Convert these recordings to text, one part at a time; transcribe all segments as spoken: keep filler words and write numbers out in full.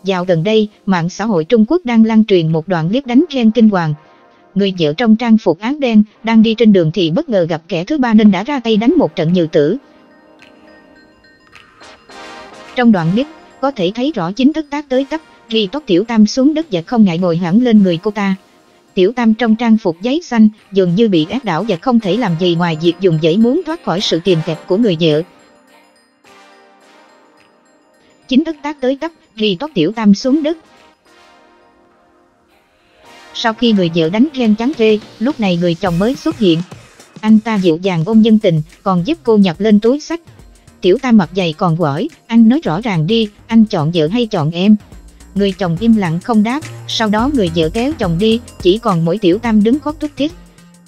Dạo gần đây, mạng xã hội Trung Quốc đang lan truyền một đoạn clip đánh ghen kinh hoàng. Người vợ trong trang phục áo đen đang đi trên đường thì bất ngờ gặp kẻ thứ ba nên đã ra tay đánh một trận như tử. Trong đoạn clip, có thể thấy rõ chính thức tác tới tấp, ghi tóc Tiểu Tam xuống đất và không ngại ngồi hẳn lên người cô ta. Tiểu Tam trong trang phục giấy xanh dường như bị áp đảo và không thể làm gì ngoài việc dùng dãy muốn thoát khỏi sự kìm kẹp của người vợ. Chính thức tác tới tấp, ghi tóc Tiểu Tam xuống đất. Sau khi người vợ đánh ghen trắng rê, lúc này người chồng mới xuất hiện. Anh ta dịu dàng ôm nhân tình, còn giúp cô nhặt lên túi xách. Tiểu Tam mặt dày còn hỏi, anh nói rõ ràng đi, anh chọn vợ hay chọn em? Người chồng im lặng không đáp, sau đó người vợ kéo chồng đi, chỉ còn mỗi Tiểu Tam đứng khóc thút thít.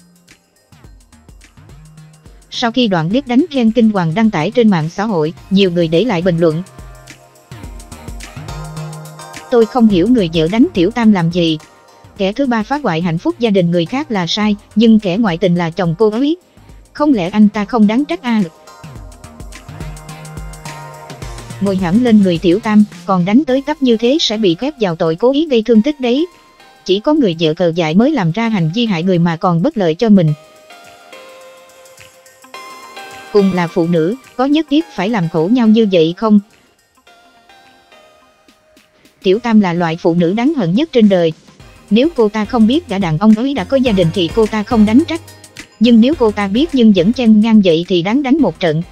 Sau khi đoạn clip đánh ghen kinh hoàng đăng tải trên mạng xã hội, nhiều người để lại bình luận. Tôi không hiểu người vợ đánh Tiểu Tam làm gì. Kẻ thứ ba phá hoại hạnh phúc gia đình người khác là sai, nhưng kẻ ngoại tình là chồng cô ấy. Không lẽ anh ta không đáng trách à? Ngồi hẳn lên người Tiểu Tam, còn đánh tới tấp như thế sẽ bị khép vào tội cố ý gây thương tích đấy. Chỉ có người vợ cờ dại mới làm ra hành vi hại người mà còn bất lợi cho mình. Cùng là phụ nữ, có nhất thiết phải làm khổ nhau như vậy không? Tiểu Tam là loại phụ nữ đáng hận nhất trên đời. Nếu cô ta không biết cả đàn ông ấy đã có gia đình thì cô ta không đánh trách. Nhưng nếu cô ta biết nhưng vẫn chen ngang vậy thì đáng đánh một trận.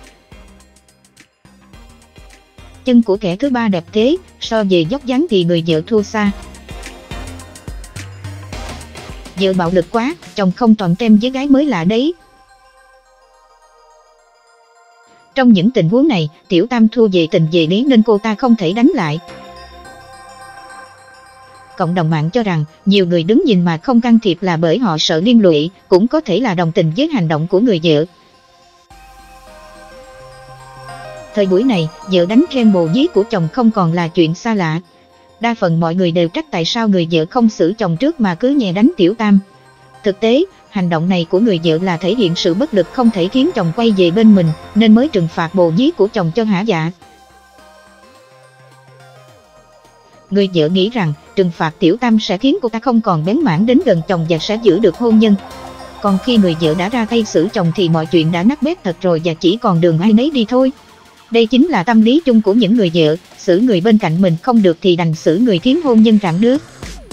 Chân của kẻ thứ ba đẹp thế, so về dốc dáng thì người vợ thua xa. Vợ bạo lực quá, chồng không toàn tem với gái mới lạ đấy. Trong những tình huống này, Tiểu Tam thua về tình về lý nên cô ta không thể đánh lại. Cộng đồng mạng cho rằng, nhiều người đứng nhìn mà không can thiệp là bởi họ sợ liên lụy, cũng có thể là đồng tình với hành động của người vợ. Thời buổi này, vợ đánh ghen bồ nhí của chồng không còn là chuyện xa lạ. Đa phần mọi người đều trách tại sao người vợ không xử chồng trước mà cứ nhè đánh Tiểu Tam. Thực tế, hành động này của người vợ là thể hiện sự bất lực không thể khiến chồng quay về bên mình, nên mới trừng phạt bồ nhí của chồng cho hả dạ. Người vợ nghĩ rằng trừng phạt Tiểu Tam sẽ khiến cô ta không còn bén mảng đến gần chồng và sẽ giữ được hôn nhân. Còn khi người vợ đã ra tay xử chồng thì mọi chuyện đã nát bét thật rồi và chỉ còn đường ai nấy đi thôi. Đây chính là tâm lý chung của những người vợ, xử người bên cạnh mình không được thì đành xử người khiến hôn nhân rạn nứt.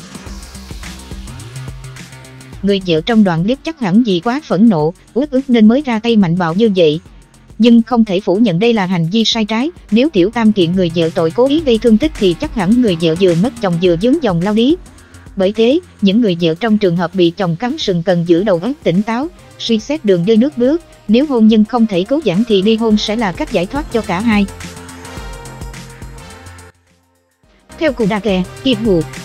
Người vợ trong đoạn clip chắc hẳn vì quá phẫn nộ, uất ức nên mới ra tay mạnh bạo như vậy. Nhưng không thể phủ nhận đây là hành vi sai trái, nếu Tiểu Tam kiện người vợ tội cố ý gây thương tích thì chắc hẳn người vợ vừa mất chồng vừa vướng dòng lao lý. Bởi thế, những người vợ trong trường hợp bị chồng cắm sừng cần giữ đầu óc tỉnh táo, suy xét đường đi nước bước, nếu hôn nhân không thể cứu vãn thì ly hôn sẽ là cách giải thoát cho cả hai. Theo Cụ Đà Kè, Kiệt Hù.